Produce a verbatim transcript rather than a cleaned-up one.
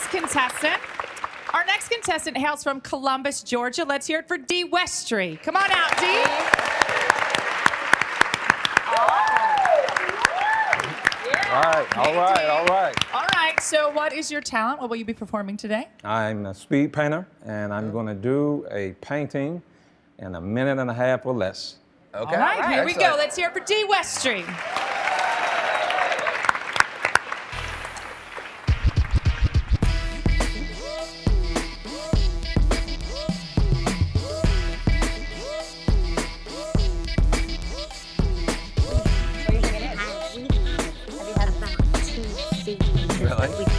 next contestant. Our next contestant hails from Columbus, Georgia. Let's hear it for Dee Westry. Come on out, Dee. All right, all right, all right. All right, so what is your talent? What will you be performing today? I'm a speed painter, and I'm going to do a painting in a minute and a half or less. Okay. All right, here we Excellent. go. Let's hear it for Dee Westry. Really?